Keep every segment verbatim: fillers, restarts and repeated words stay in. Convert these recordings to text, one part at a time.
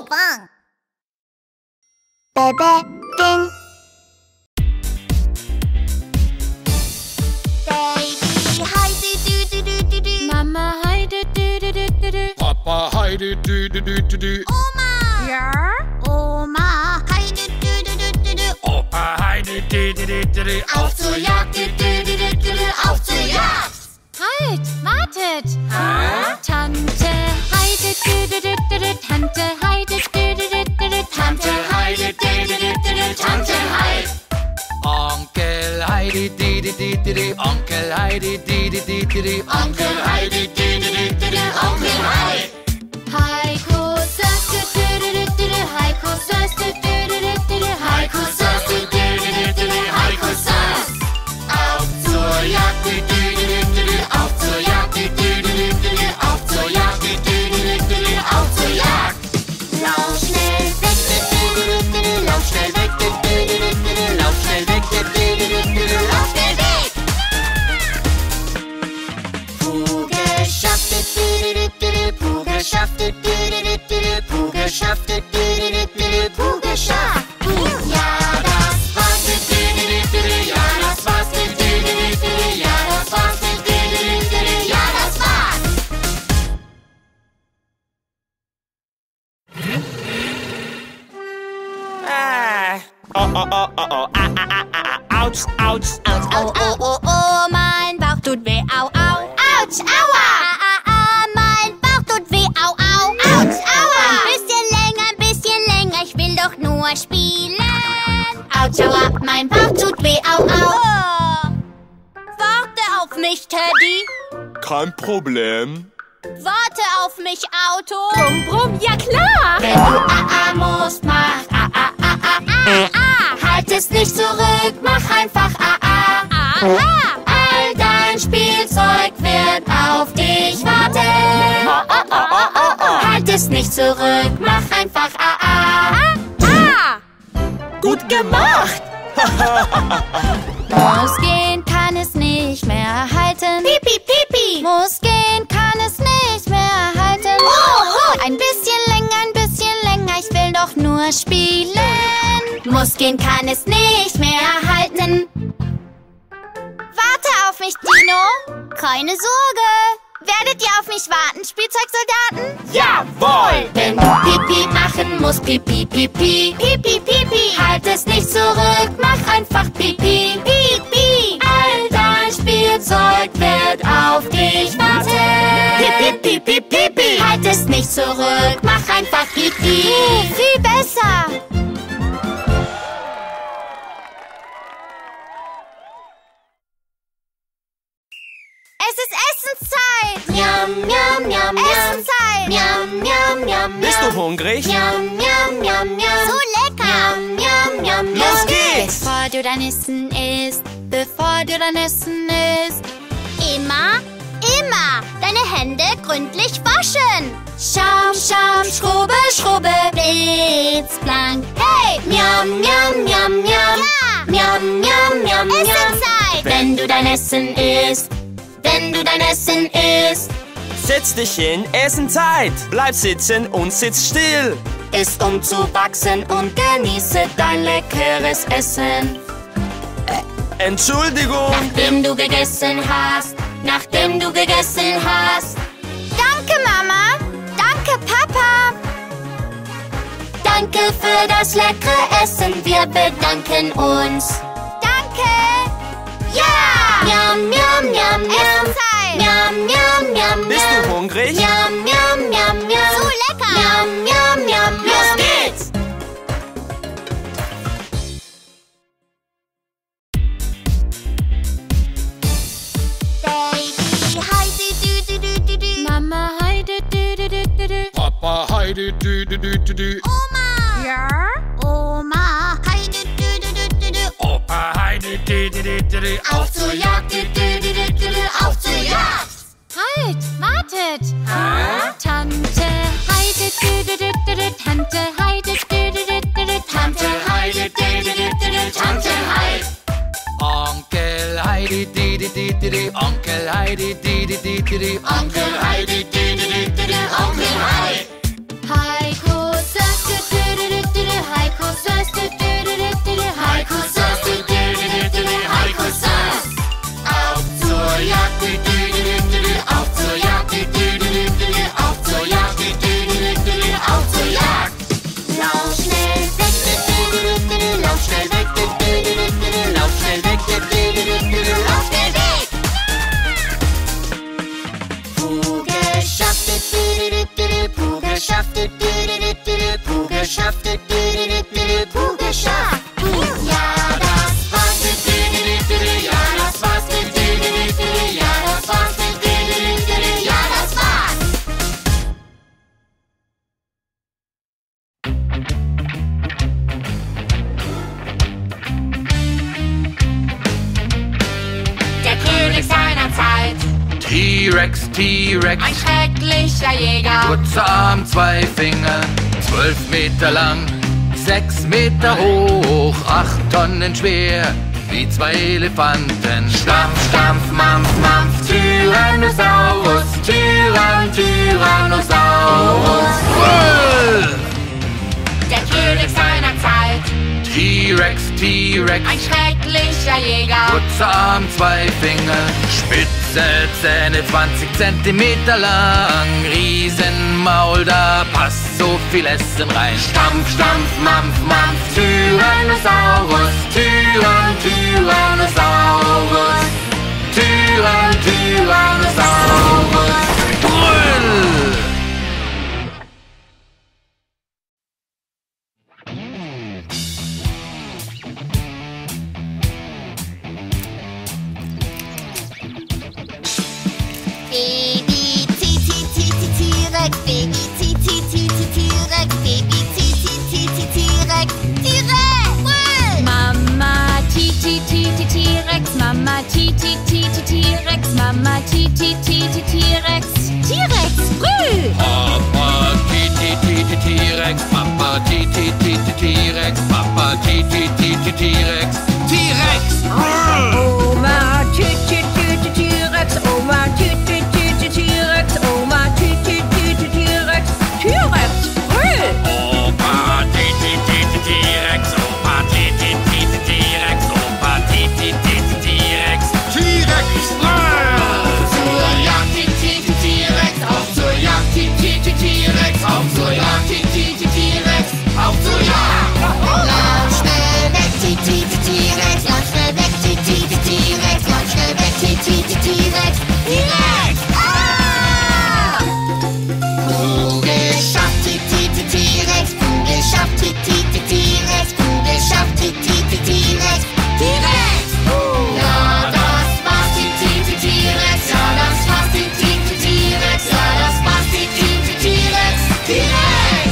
Bang. Bebe Ding. Baby Heidi, du du du du du. Mama Heidi, du du du du du. Papa Heidi, du du du du du. Oma. Ja? Oma Heidi, du du du du du. Opa Heidi, du du du du du. Auf zur Jagd, du du du du du du. Auf zur Jagd. Halt, wartet! Hä? Tante Heidi, du du du du du. Tante Heidi, du du du du du. Tante Heidi, du du du du du. Tante Heidi. Onkel Heidi, du du du du du. Onkel Heidi, du du du du du. Onkel Heidi, du du du du du. Onkel Heidi. Heiko saß, du du du du du du. Heiko saß, du du du du du du. Heiko saß, du du du du du du. Heiko saß. Auf zur Jagd, du du du du du du. Auf zur Jagd, du du du du du du. Auf zur Jagd, du du du du du du. Auf zur Jagd. Lauf schnell weg, du du du du du du. Lauf schnell weg, du du du du du du. Lauf schnell weg, du du du du du du. Lauf schnell weg. Puh geschafft, du du du du du. Puh geschafft, du du du du du. Puh geschafft, du du du du du. Puh geschafft. Ja, das war's, du du du du du. Ja, das war's, du du du du du. Ja, das war's, du du du du du. Ja, das war's. Ah. Oh, oh, oh, oh, oh. Ah, ah, ah, ah, ah. Autsch, autsch. Autsch, au, oh, oh, oh, mein Bauch tut weh, au, au. Autsch, aua! Ah, ah, ah, mein Bauch tut weh, au, au. Autsch, aua! Ein bisschen länger, ein bisschen länger, ich will doch nur spielen. Autsch, aua, mein Bauch tut weh, au, au. Oh. Warte auf mich, Teddy. Kein Problem. Warte auf mich, Auto. Brumm, brumm, ja klar. Wenn du ah ah musst, mach ah ah ah ah ah. Ah, Halt es nicht zurück, mach einfach ah ah. aha. All dein Spielzeug wird auf dich warten. Oh, oh, oh, oh, oh, oh. Halt es nicht zurück, mach einfach ah ah. Ah, Gut gemacht. muss gehen, kann es nicht mehr halten. Pipi, pipi. Muss gehen, kann es nicht mehr halten. Oh, Ein bisschen länger, ein bisschen länger, ich will doch nur spielen. Muss gehen, kann es nicht mehr halten. Warte auf mich, Dino. Keine Sorge. Werdet ihr auf mich warten, Spielzeugsoldaten? Jawohl. Wenn du Pipi machen musst, Pipi, Pipi. Pipi, pipi. Halt es nicht zurück, mach einfach Pipi. Pipi. All dein Spielzeug wird auf dich warten. Pipi, pipi, pipi. Halt es nicht zurück, mach einfach Pipi. Viel besser. Es ist Essenszeit. Miam, miam, miam, miam. Essenszeit. Miam, miam, miam, Bist miam. du hungrig? Miam, miam, miam, miam. So lecker. Miam, miam, miam, miam. Los geht's. Bevor du dein Essen isst, bevor du dein Essen isst, immer, immer deine Hände gründlich waschen. Schaum, Schaum, Schrubbe, Schrubbe. Blitzblank, hey, Miam, miam, miam, miam. ja, Miam, miam, miam, miam. Essenszeit. Wenn du dein Essen isst, wenn du dein Essen isst, Setz dich hin, Essenzeit. Bleib sitzen und sitz still. isst um zu wachsen und genieße dein leckeres Essen. Entschuldigung. Nachdem du gegessen hast, nachdem du gegessen hast. Danke, Mama. Danke, Papa. Danke für das leckere Essen, wir bedanken uns. Danke. Ja! Miam, miam, miam, miam. Essenszeit. Miam, miam, miam, Bist miam. du hungrig? Miam, miam, miam, miam. So lecker. Miam, miam, miam, miam. Los geht's. Baby Heidi, du du du du du. Mama Heidi, du du du du du. Papa Heidi, du du du du du. Oma. Ja? Oma Heidi, du du du du du. Opa Heidi, du du du du du. Auf zur Jagd, du, du, du, du, du, du. Auf zur Jagd. Halt, wartet. Hä? Tante Heidi, du du du du du. Tante Heidi, du du du du du. Tante Heidi, du, du, du, du, du. Tante Heidi. Onkel Heidi, du du du du du. Onkel Heidi, du du du du du. Onkel Heidi, du, du, du, du, du. Onkel Heidi. Heiko saß, geschafft, du, du, du, du, du, Puh geschafft. Puh, ja, das war's, du, du, du, du, du, ja, das war's, du, du, du, du, du, ja, das war's, du, du, du, du, du, ja, das war's. Der König seiner Zeit, T-Rex, T-Rex, ein schrecklicher Jäger. kurzer Arm, zwei Finger, zwölf Meter lang, sechs Meter hoch, acht Tonnen schwer, wie zwei Elefanten. Stampf, Stampf, Mampf, Mampf, Tyrannosaurus, Tyrann, Tyrannosaurus. Brüll! Der König seiner Zeit, T-Rex, T-Rex, ein schrecklicher Jäger. kurzer Arm, zwei Finger, spitze Zähne, zwanzig Zentimeter lang, Riesenmaul, da passt so viel Essen rein. Stampf, Stampf, Mampf, Mampf, Tyrannosaurus, Tyrann, Tyrannosaurus, Tyrann, Tyrannosaurus. Brüll! Baby T-T-T-T-T-Rex, Baby T-T-T-T-T-Rex, Baby T-T-T-T-T-Rex, T-Rex, brüll! Mama T-T-T-T-T-Rex, Mama T-T-T-T-T-Rex, Mama T-T-T-T-T-Rex, T-Rex, brüll! Papa T-T-T-T-T-Rex, Papa T-T-T-T-T-Rex, Papa T-T-T-T-T-Rex, T-Rex! Oma T-T-T-T-T-Rex, Oma T-T-T-T-T-Rex, Oma T-T-T-T-T-Rex, T-Rex, brüll! Opa T-T-T-T-T-Rex, Opa T-T-T-T-T-Rex, Opa T-T-T-T-T-Rex, T-Rex! Zur Jagd, T-T-T-T-Rex, auf zur Jagd, T-T-T-T-Rex, auf zur Jagd, T-T-T-T-Rex, auf zur Jagd! Lauf schnell weg, T-T-T-T-Rex, lauf schnell weg, T-T-T-T-Rex, lauf schnell weg, T-T-T-T-Rex, T-Rex! Ah! Puh geschafft, T-T-T-T-Rex, Puh geschafft, T-T-T-T-Rex, Puh geschafft, T-T-T-T-Rex, T-Rex! Ja, das war's, T-T-T-T-Rex, ja, das war's, T-T-T-T-Rex, ja, das war's, T-T-T-T-Rex, T-Rex!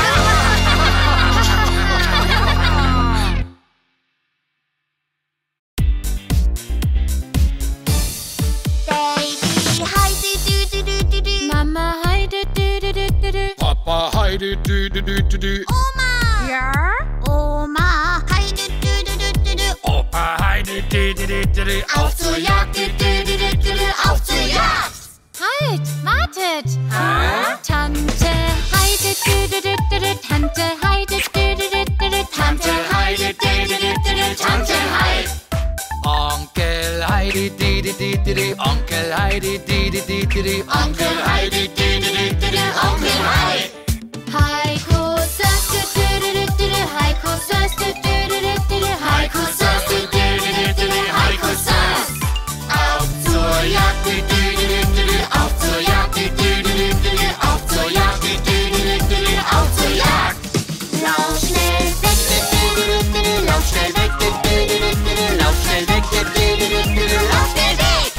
Baby Heidi, du, du, du, du, du. Mama Heide, du, du, du, du, du. Papa Heidi, du, du, du, du, du. Oma! Ja? Oma Heidi, du, du, du, du, du. Opa Heidi, du, du, du, du, du. Auf zur Jagd, du, du, du, du, du, du, auf zur Jagd! Halt, wartet! Tante Heide, du, du, du, du, du. Tante Heide, du, du, du, du, du. Tante Heidi, du, du, du, du, du, Tante Heidi! Onkel Heidi, di, di, di, di, di. Onkel Heidi, di, di, di, di, di. Onkel Heidi, du, du, du, du, du, Onkel Heidi! Heiko Sass, du, du, du, du, du, du. Heiko Sass, du, du, du, du, du, du. Heiko Sass, du, du, du, du, du, du, Heiko Sass! Auf zur Jagd, du, du, du, du, du, du, auf zur Jagd, du, du, du, du, du, du, auf zur Jagd, du, du, du, du, du, du, auf zur Jagd! Lauf schnell weg, du, du, du, du, du, du, lauf schnell weg, du, du, du, du, du, du, lauf schnell weg, du, du, du, du, du, du, lauf schnell weg!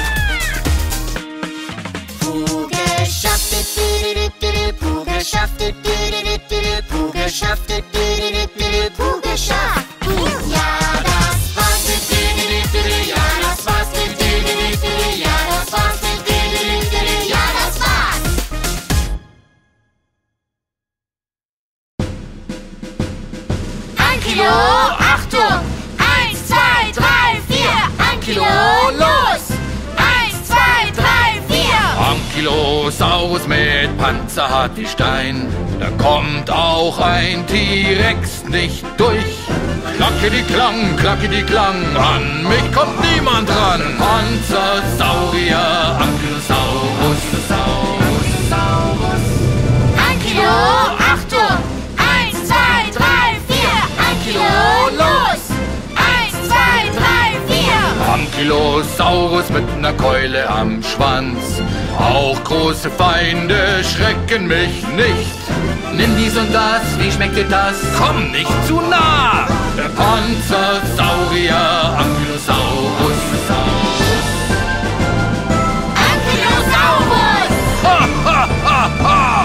Puh geschafft, du, du, du, du, du, Puh geschafft, du, du, du, du, du, du, Puh geschafft, du, du, du, du, du, du, Puh geschafft! Puh, ja, das war's, du, du, du, du, du, ja, das war's, du, du, du, du, du, ja, das war's, du, du, du, du, du, ja, das war's! Ein Kilo, Achtung! Eins, zwei, drei, vier! Ein Kilo, los! Eins, zwei, drei, vier! Ankylosaurus mit Panzer hat die Stein. Da kommt auch ein T-Rex nicht durch. Klacke die Klang, klacke die Klang, an mich kommt niemand ran. Panzersaurier, Ankylosaurus, Saurus, Saurus. Ein Kilo, Achtung! Eins, zwei, drei, vier! Ein Kilo, los! Eins, zwei, drei, vier! Ankylosaurus mit ner Keule am Schwanz. Auch große Feinde schrecken mich nicht. Nimm dies und das, wie schmeckt dir das? Komm nicht zu nah! Der Panzersaurier, Ankylosaurus. Ankylosaurus! Ha, ha, ha, ha!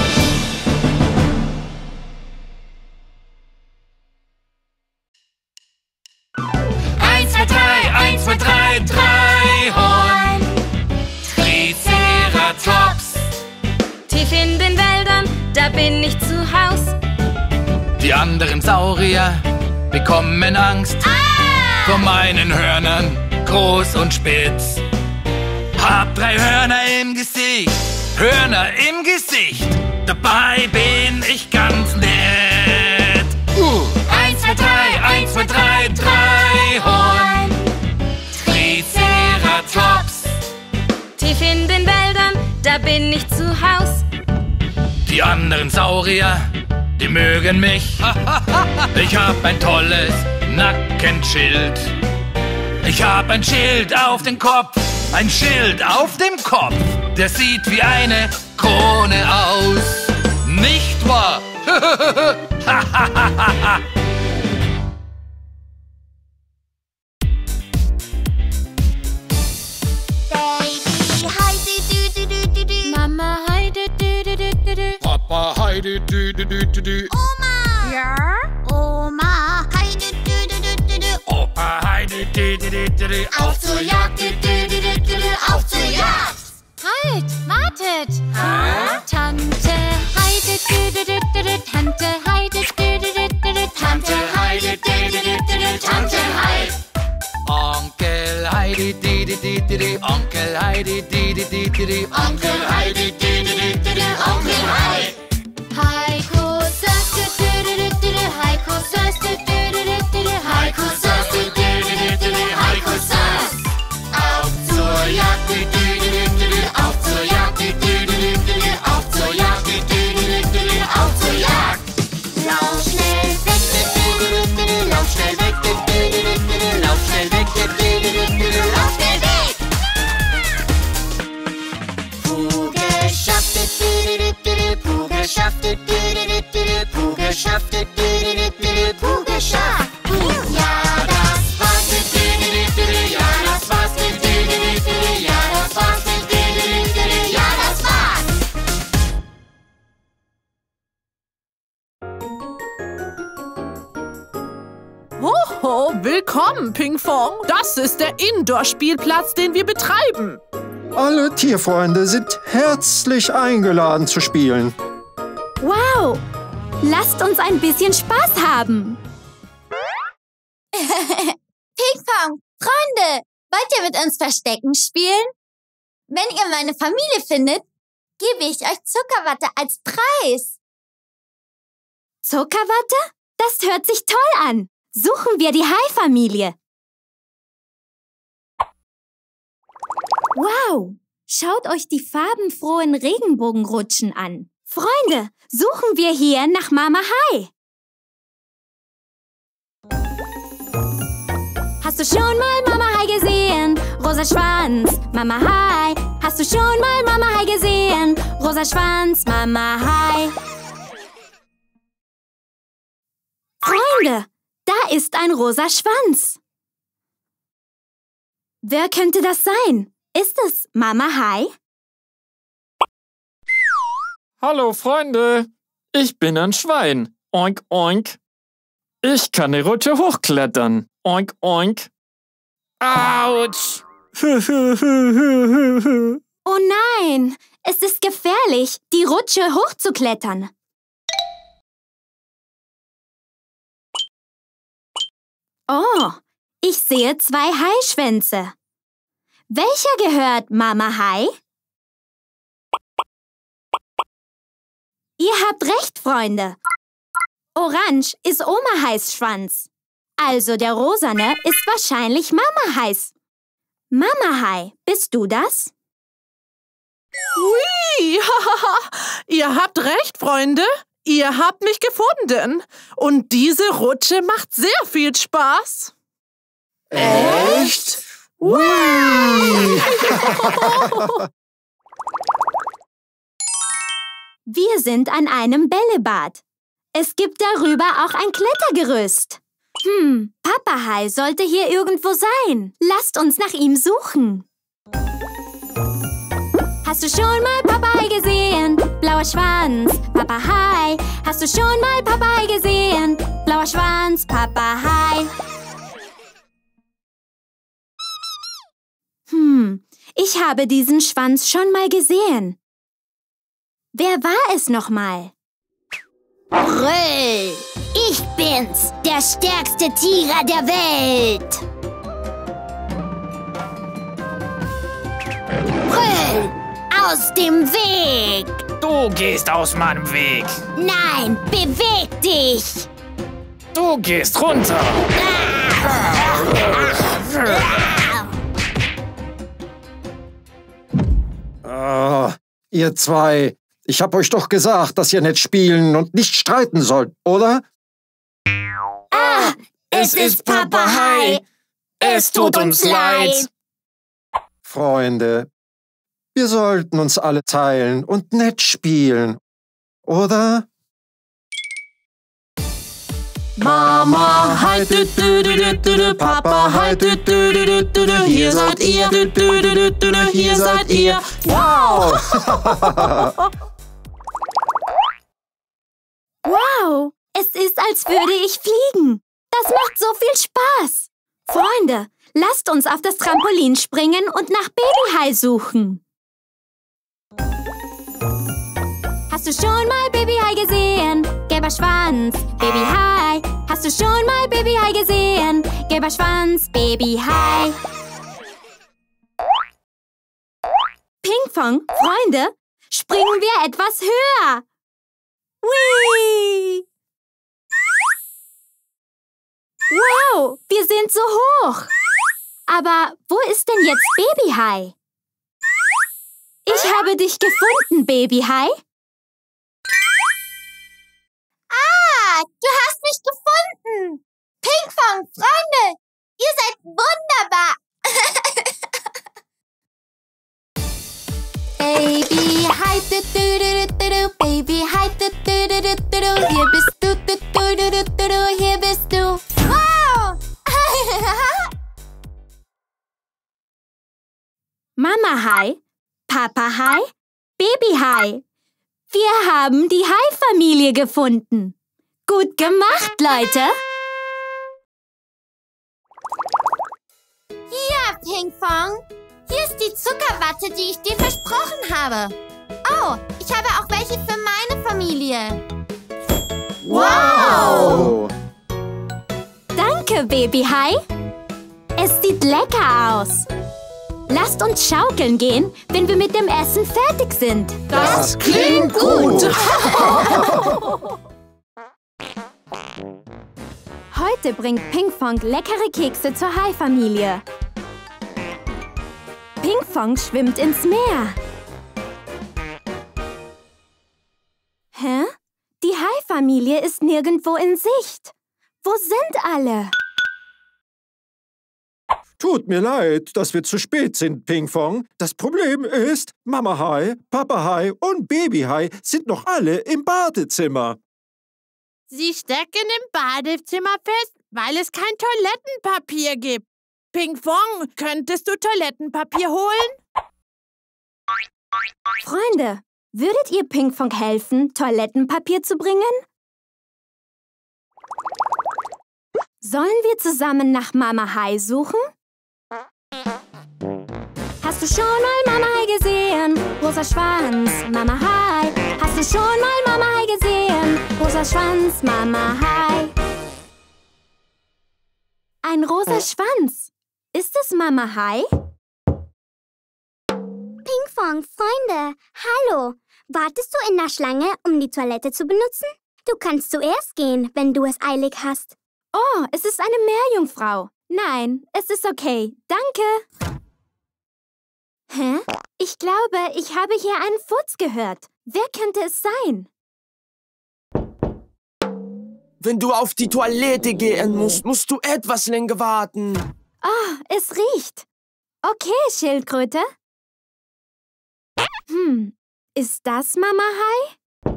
Eins, zwei, drei, eins, zwei, drei, drei Horn. Triceratops. Tief in den Wäldern, da bin ich zu Haus. Die anderen Saurier bekommen Angst vor meinen Hörnern, groß und spitz. Hab drei Hörner im Gesicht, Hörner im Gesicht. Dabei bin ich ganz nett. Uh. Eins, zwei, drei, eins, zwei, drei, drei Horn. Triceratops. Tief in den Wäldern, da bin ich zu Haus. Die anderen Saurier, die mögen mich. Ich hab ein tolles Nackenschild. Ich hab ein Schild auf dem Kopf, ein Schild auf dem Kopf. Der sieht wie eine Krone aus. Nicht wahr? Baby Heidi, dü, dü, dü, dü, dü. Mama Heidi, dü, dü, dü, dü, dü. Papa Heidi, dü, dü, dü, dü, dü. Oma. Ja? Oma Heidi, dü, dü, dü, dü, dü. Opa Heidi, dü, dü, dü, dü, dü. Auf zur Jagd, dü, dü, dü, dü, dü, dü. Auf zur Jagd. Halt, wartet! Tante Heidi, dü, dü, dü, dü, dü. Tante Heidi, dü, dü, dü, dü, dü. Tante Heidi, dü, dü, dü, dü, dü. Tante Heidi. Onkel Heidi, dü, dü, dü, dü, dü. Onkel Heidi, dü, dü, dü, dü, dü. Onkel Heidi, dü, dü, dü, dü, dü. Onkel Heidi. Heiko Söske, dü, dü, dü, dü, dü. Heiko Söske, dü, dü, dü, dü, dü. Heiko Sös, dü, dü, dü, dü, dü, dü. Heiko Sös. Auf zur Jagd, dü, dü, dü, dü, dü, dü. Auf zur Jagd, dü, dü, dü, dü, dü, dü. Auf zur Jagd, dü, dü, dü, dü, dü, dü. Auf zur Jagd. Lauf schnell weg, dü, dü, dü, dü, dü, dü. Lauf schnell weg, dü, dü, dü, dü, dü, dü. Lauf schnell weg, dü, dü, dü, dü, dü, dü. Lauf schnell weg. Puh geschafft, dü, dü, dü, dü, dü. Puh geschafft, dü, dü, dü, dü, dü, dü. Puh geschafft, dü, dü, dü, dü, dü, dü. Puh geschafft. Ja, das war's, dü, dü, dü, dü, dü, dü. Ja, das war's, dü, dü, dü, dü, dü, dü. Ja, das war's, dü, dü, dü, dü, dü, dü. Ja, das war's. Hoho, willkommen, Pingfong. Das ist der Indoor-Spielplatz, den wir betreiben. Alle Tierfreunde sind herzlich eingeladen zu spielen. Wow, lasst uns ein bisschen Spaß haben. Ping-Pong, Freunde, wollt ihr mit uns Verstecken spielen? Wenn ihr meine Familie findet, gebe ich euch Zuckerwatte als Preis. Zuckerwatte? Das hört sich toll an. Suchen wir die Hai-Familie. Wow, schaut euch die farbenfrohen Regenbogenrutschen an. Freunde, suchen wir hier nach Mama Hai. Hast du schon mal Mama Hai gesehen? Rosa Schwanz, Mama Hai. Hast du schon mal Mama Hai gesehen? Rosa Schwanz, Mama Hai. Freunde, da ist ein rosa Schwanz. Wer könnte das sein? Ist es Mama Hai? Hallo Freunde, ich bin ein Schwein. Oink, oink. Ich kann die Rutsche hochklettern. Oink, oink. Autsch. Oh nein, es ist gefährlich, die Rutsche hochzuklettern. Oh, ich sehe zwei Haischwänze. Welcher gehört Mama Hai? Ihr habt recht, Freunde. Orange ist Oma Hais Schwanz. Also der rosane ist wahrscheinlich Mama Hais. Mama Hai, bist du das? Hui, ihr habt recht, Freunde. Ihr habt mich gefunden. Und diese Rutsche macht sehr viel Spaß. Echt? Hui! 嗯 Hui! 嗯 Wer Wir sind an einem Bällebad. Es gibt darüber auch ein Klettergerüst. Hm, Papa Hai sollte hier irgendwo sein. Lasst uns nach ihm suchen. Hast du schon mal Papa Hai gesehen? Blauer Schwanz, Papa Hai. Hast du schon mal Papa Hai gesehen? Blauer Schwanz, Papa Hai. Hm, ich habe diesen Schwanz schon mal gesehen. Wer war es nochmal? Brüll! Ich bin's, der stärkste Tiger der Welt! Brüll! Aus dem Weg! Du gehst aus meinem Weg. Nein, beweg dich! Du gehst runter. Ah, ihr zwei, ich hab euch doch gesagt, dass ihr nicht spielen und nicht streiten sollt, oder? Ah, es, es ist Papa Hai! Es tut uns leid. Freunde, wir sollten uns alle teilen und nett spielen, oder? Mama Hai, dü, dü, dü, dü, dü, dü, Papa Hai, dü, dü, dü, dü, dü, dü, hier seid ihr, dü, dü, dü, dü, dü, dü, hier seid ihr. Wow! Wow, es ist, als würde ich fliegen. Das macht so viel Spaß. Freunde, lasst uns auf das Trampolin springen und nach Baby Hai suchen. Hast du schon mal Baby Hai gesehen? Gelber Schwanz, Baby Hai. Hast du schon mal Baby Hai gesehen? Gelber Schwanz, Baby Hai. Ping-Pong, Freunde, springen wir etwas höher. Whee! Wow, wir sind so hoch. Aber wo ist denn jetzt Baby Hai? Ich habe dich gefunden, Baby Hai. Ah, du hast mich gefunden! Ping-Pong, Freunde, ihr seid wunderbar! Baby Hai, du, du, du, du, du, Baby Hai, du, du, du, du, du, du, hier bist du, du, du, du, du, du, du, hier bist du. Wow! Mama Hai, Papa Hai, Baby Hai. Wir haben die Hai-Familie gefunden. Gut gemacht, Leute. Ja, Ping-Pong. Hier ist die Zuckerwatte, die ich dir versprochen habe. Oh, ich habe auch welche für meine Familie. Wow! Danke, Baby Hai. Es sieht lecker aus. Lasst uns schaukeln gehen, wenn wir mit dem Essen fertig sind. Das klingt gut! Heute bringt Ping-Pong leckere Kekse zur Hai-Familie. Ping-Pong schwimmt ins Meer. Hä? Die Hai-Familie ist nirgendwo in Sicht. Wo sind alle? Tut mir leid, dass wir zu spät sind, Ping-Pong. Das Problem ist, Mama Hai, Papa Hai und Baby Hai sind noch alle im Badezimmer. Sie stecken im Badezimmer fest, weil es kein Toilettenpapier gibt. Ping-Pong, könntest du Toilettenpapier holen? Freunde, würdet ihr Ping-Pong helfen, Toilettenpapier zu bringen? Sollen wir zusammen nach Mama Hai suchen? Hast du schon mal Mama Hai gesehen? Rosa Schwanz, Mama Hai. Hast du schon mal Mama Hai gesehen? Rosa Schwanz, Mama Hai. Ein rosa Schwanz. Ist es Mama Hai? Ping-Pong, Freunde, hallo. Wartest du in der Schlange, um die Toilette zu benutzen? Du kannst zuerst gehen, wenn du es eilig hast. Oh, es ist eine Meerjungfrau. Nein, es ist okay. Danke. Hä? Ich glaube, ich habe hier einen Furz gehört. Wer könnte es sein? Wenn du auf die Toilette gehen musst, musst du etwas länger warten. Oh, es riecht. Okay, Schildkröte. Hm, ist das Mama Hai?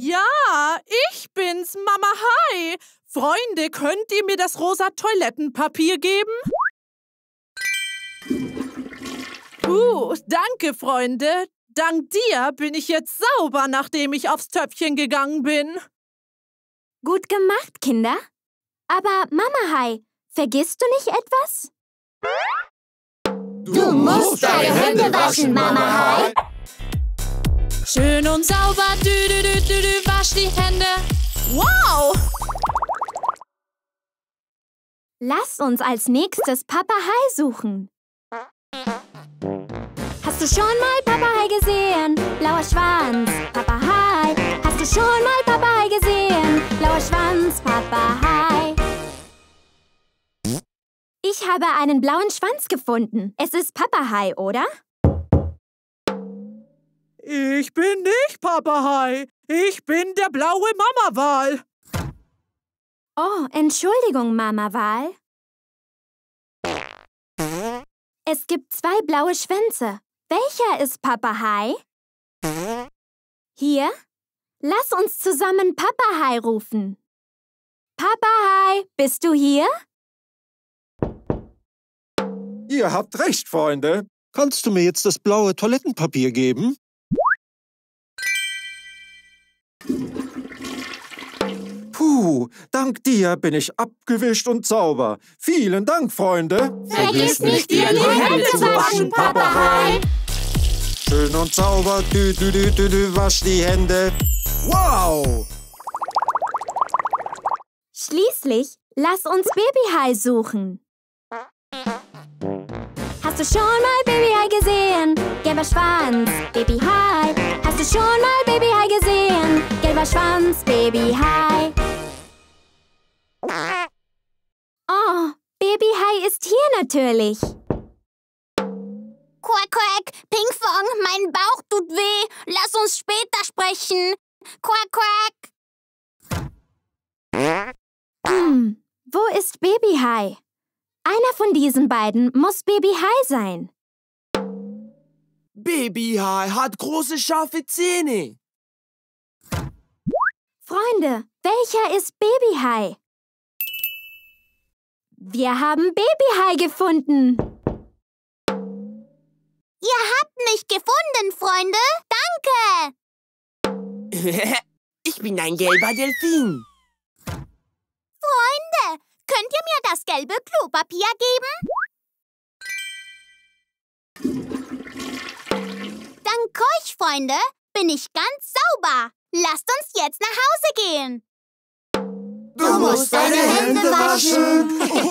Ja, ich bin's, Mama Hai. Freunde, könnt ihr mir das rosa Toilettenpapier geben? Uh, danke, Freunde. Dank dir bin ich jetzt sauber, nachdem ich aufs Töpfchen gegangen bin. Gut gemacht, Kinder. Aber Mama Hai, vergisst du nicht etwas? Du musst deine Hände waschen, Mama Hai. Schön und sauber, dü, dü, dü, dü, dü, wasch die Hände. Wow! Lass uns als nächstes Papa Hai suchen. Hast du schon mal Papa Hai gesehen? Blauer Schwanz, Papa Hai. Hast du schon mal Papa Hai gesehen? Blauer Schwanz, Papa Hai. Ich habe einen blauen Schwanz gefunden. Es ist Papa Hai, oder? Ich bin nicht Papa Hai. Ich bin der blaue Mama-Wal. Oh, Entschuldigung, Mama-Wal. Es gibt zwei blaue Schwänze. Welcher ist Papa Hai? Hier? Lass uns zusammen Papa Hai rufen. Papa Hai, bist du hier? Ihr habt recht, Freunde. Kannst du mir jetzt das blaue Toilettenpapier geben? Puh, dank dir bin ich abgewischt und sauber. Vielen Dank, Freunde. Vergiss nicht, dir die Hände zu waschen, Papa Hai. Schön und sauber, dü, dü, dü, dü, dü, wasch die Hände. Wow! Schließlich, lass uns Baby Hai suchen. Hast du schon mal Baby Hai gesehen? Gelber Schwanz, Baby Hai. Hast du schon mal Baby Hai gesehen? Gelber Schwanz, Baby Hai. Oh, Baby Hai ist hier natürlich. Quack, quack, Pinkfong, mein Bauch tut weh. Lass uns später sprechen. Quack, quack. Hm, wo ist Baby Hai? Einer von diesen beiden muss Baby Hai sein. Baby Hai hat große, scharfe Zähne. Freunde, welcher ist Baby Hai? Wir haben Baby Hai gefunden. Ihr habt mich gefunden, Freunde. Danke. Ich bin ein gelber Delfin. Freunde, könnt ihr mir das gelbe Klopapier geben? Dank euch, Freunde, bin ich ganz sauber. Lasst uns jetzt nach Hause gehen. Du musst deine Hände waschen.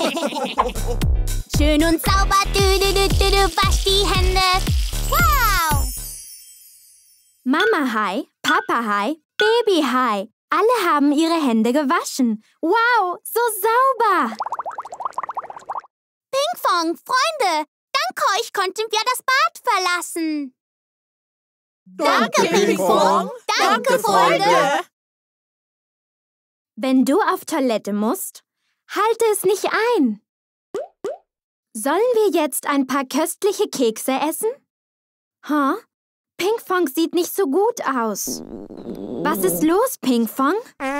Schön und sauber, dü, dü, dü, dü, dü, wasch die Hände. Wow! Mama Hai, Papa Hai, Baby Hai. Alle haben ihre Hände gewaschen. Wow, so sauber. Pinkfong, Freunde, dank euch konnten wir das Bad verlassen. Danke, Pinkfong. Danke, Freunde. Wenn du auf Toilette musst, halte es nicht ein. Sollen wir jetzt ein paar köstliche Kekse essen? Huh? Pinkfong sieht nicht so gut aus. Was ist los, Pinkfong?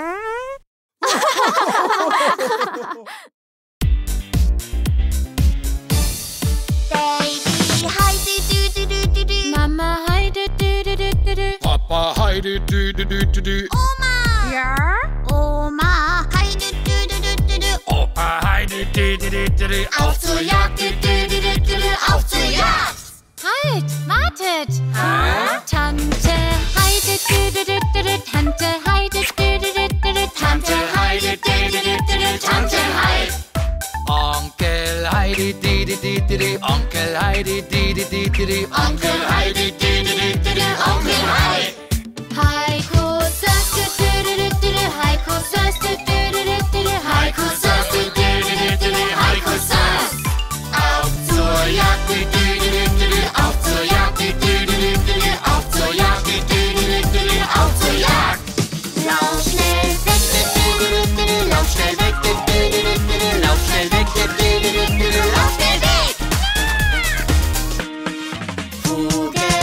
Baby Hai, dü, dü, dü, dü, dü, dü. Mama Hai, dü, dü, dü, dü, dü, dü. Papa Hai, dü, dü, dü, dü, dü, dü. Oma! Ja? Oma Hai, dü, dü, dü, dü, dü, dü. Opa Hai, dü, dü, dü, dü, dü, dü. Auf zur Jagd, dü, dü, dü, dü, dü, dü, auf zur Jagd. Halt, wartet. Tante Hai, dü, dü, dü, dü, dü, dü. Tante Hai, dü, dü, dü, dü, dü, dü. Tante Hai, dü, dü, dü, dü, dü, dü, Tante Hai. Onkel Hai, dü, dü, dü, dü, dü, dü. Onkel Hai, dü, dü, dü, dü, dü, dü. Onkel Hai, dü, dü, dü, dü, dü, dü, Onkel Hai. Heiko Sös, dü, dü, dü, dü, dü, dü. Heiko Sös, dü, dü, dü, dü, dü, dü. Heiko Sös, dü, dü, dü, dü, dü, dü, Heiko Sös. Auf zur Jagd, dü, dü, dü, dü, dü, dü, auf zur Jagd, dü, dü, dü, dü, dü, dü, auf zur Jagd, dü, dü, dü, dü, dü, dü, auf zur Jagd. Lauf schnell weg, dü, dü, dü, dü, dü, dü, lauf schnell weg, dü, dü, dü, dü, dü, dü, lauf schnell weg, dü, dü, dü, dü, dü, dü, lauf schnell weg. Vogel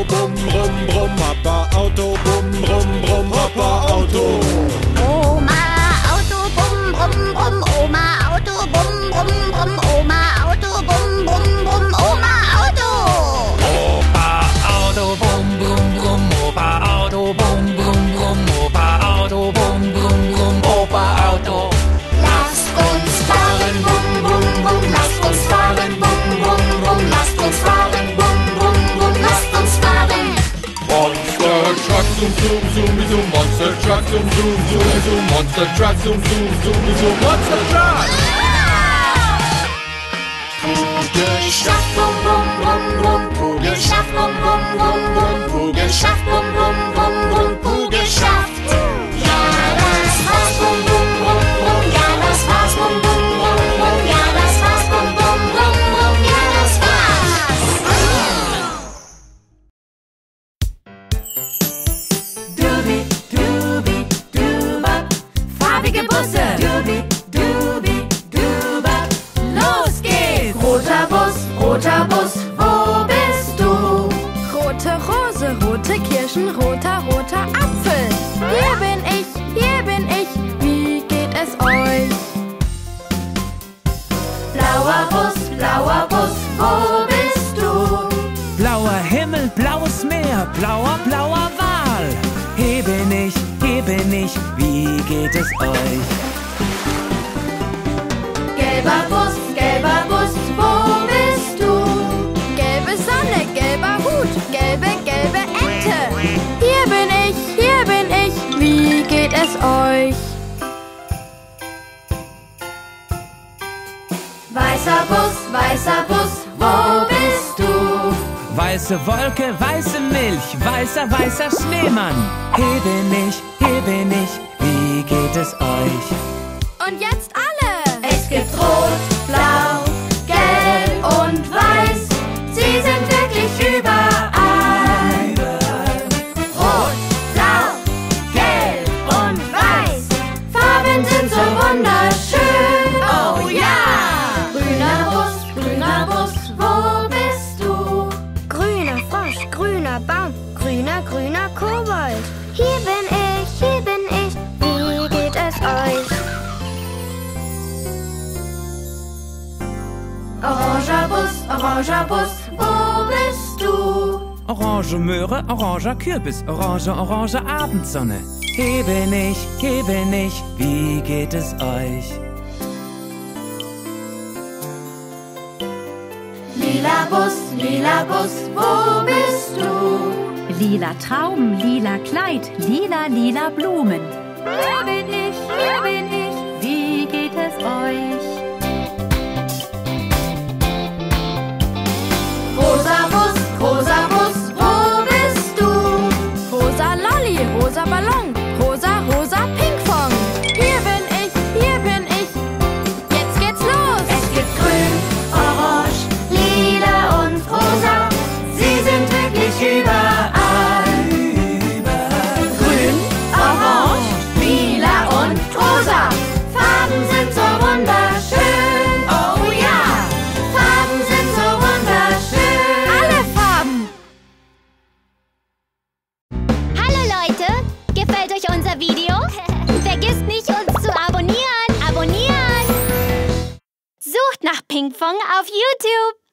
Brumm, brumm, brumm, Papa Auto, brumm, brumm, brumm, Papa Auto. Oma Auto, brumm, brumm, brumm, Oma Auto, brumm, brumm, brumm, Oma Auto, brumm, brumm, brumm, Oma Auto. Opa Auto, brumm, brumm, brumm, Opa Auto, brumm, brumm, brumm, Opa Auto, brumm, brumm, brumm, Opa Auto. Lasst uns fahren, brumm, brumm, brumm, lasst uns fahren, brumm, brumm, brumm, lasst uns fahren, brumm, brumm, brumm, lasst uns fahren. Monster Truck, zoom, zoom, zoom, zoom, Monster Truck, zoom, zoom, zoom, zoom, Monster Truck, zoom, zoom, zoom, zoom, Monster Truck. Pugelschaft, brumm, brumm, brumm, brumm, Pugelschaft, brumm, brumm, brumm, brumm, Pugelschaft, brumm, brumm, brumm, brumm, Pugelschaft. Ja, das war's, brumm, brumm, brumm, brumm, ja, das war's, brumm, brumm, brumm, brumm, ja, das war's, brumm, brumm, brumm, brumm, ja, das war's. Dubi, Dubi, Duba, farbige Busse. Dubi, Dubi, Duba, los geht's! Roter Bus, roter Bus, wo bist du? Rote Rose, rote Kirschen, roter, roter Apfel. Hier bin ich, hier bin ich, wie geht es euch? Blauer Bus, blauer Bus, wo bist du? Blauer Himmel, blaues Meer, blauer, blauer Wal. Hier bin ich, hier bin ich, wie geht es euch? Gelber Bus, gelber Bus, wo bist du? Gelbe Sonne, gelber Hut, gelbe, gelbe Ente. Hier bin ich, hier bin ich, wie geht es euch? Weißer Bus, weißer Bus, wo bist du? Weiße Wolke, weiße Milch, weißer, weißer Schneemann. Hier bin ich, hier bin ich, wie geht es euch? Und jetzt alle! Es gibt Rot, Blau, Gelb und Weiß. Sie sind wirklich überall. Rot, Blau, Gelb und Weiß. Farben sind so wunderschön. Oh ja! Grüner Bus, grüner Bus, wo bist du? Grüner Frosch, grüner Baum, grüner, grüner Kobold. Hier bin ich, hier bin ich, wie geht es euch? Oranger Bus, oranger Bus, wo bist du? Orange Möhre, oranger Kürbis, orange, orange Abendsonne. Hier bin ich, hier bin ich, wie geht es euch? Lila Bus, lila Bus, wo bist du? Lila Trauben, lila Kleid, lila, lila Blumen. Hier bin ich, hier bin ich, Wie geht es euch? rosa Bus, rosa Bus, wo bist du? Rosa Lolli, rosa Ballon, rosa, rosa Pinkfong. Hier bin ich, hier bin ich, jetzt geht's los! Es gibt grün, orange, lila und rosa. Sie sind wirklich überall. Grün, orange, lila und rosa. Farben sind so wunderschön. Oh ja, Farben sind so wunderschön. Alle Farben! Hallo Leute, gefällt euch unser Video? Vergisst nicht, uns zu abonnieren. Abonnieren! Sucht nach Pinkfong auf YouTube.